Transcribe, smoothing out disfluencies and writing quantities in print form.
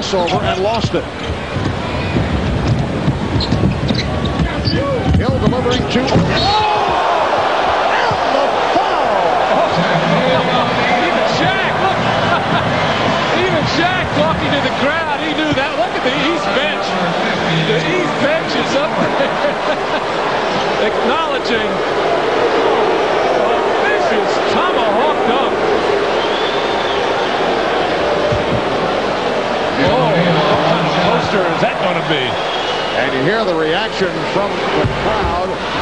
crossover and lost it. Hill delivering to... Oh! And the foul! Even Shaq, look! Even Shaq talking to the crowd, he knew that. Look at the East bench. The East bench is up there. Acknowledging. Oh, this is tomahawked up. Oh, what kind of poster is that going to be? And you hear the reaction from the crowd.